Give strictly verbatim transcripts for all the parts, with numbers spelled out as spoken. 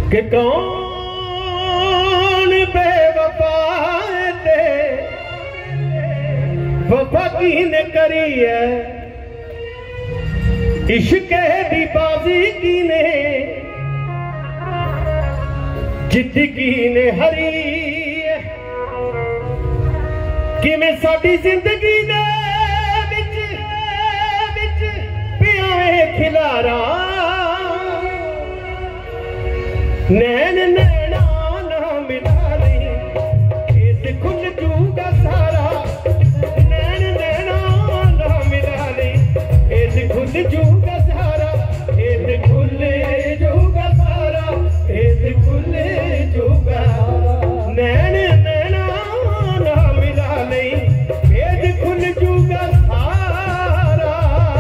कि कौन बेवफा ते वफा कीने करी है, इश्क दी बाजी कीने जित कीने हरी है। किवें साडी जिंदगी दे विच विच पिया खिलारा, नैन नैना ना मिला नहीं इस खुल जूगा सारा, नैन नैना ना मिला नहीं इस खुल जूगा सारा, इस खुल जूगा सारा, इस खुल जूगा, नैन नैना ना मिला नहीं इस खुल जूगा सारा।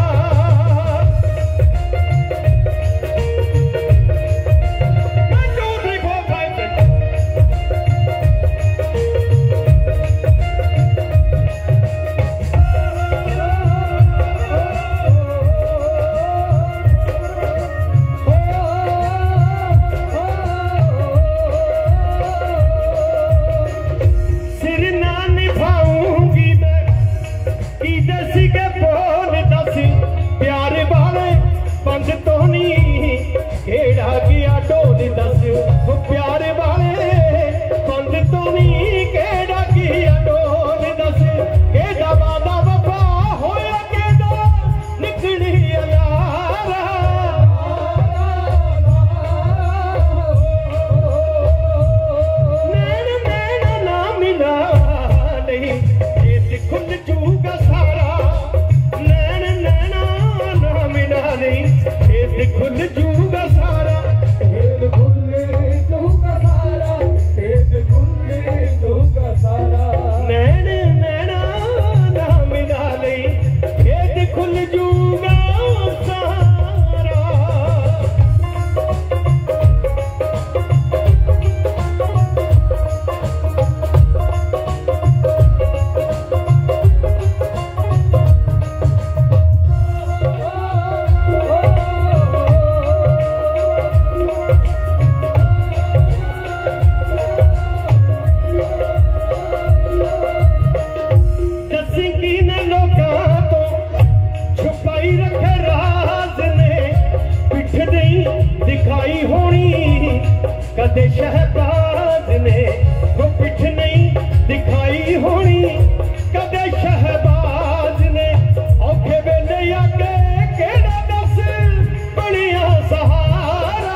दिखाई होनी कदे शहबाज ने, वो पिठ नहीं दिखाई होनी कदे शहबाज ने, औखे वेले आके केड़ा दस बनिया सहारा,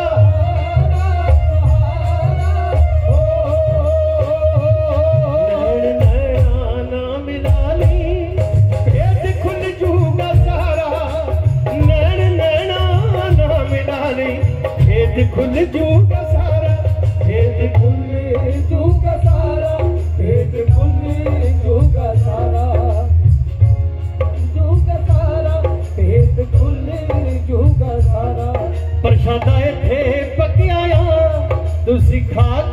नैन नैना ना मिला नहीं पेट खुल जूगा सारा, नैन नैना ना मिला नहीं पेट खुल जूगा सारा, पेट खुल जूगा सारा, पेट खुल जूगा सारा, जूगा सारा, पेट खुल जूगा सारा। प्रशादा इत्थे पक्किया तुसी खा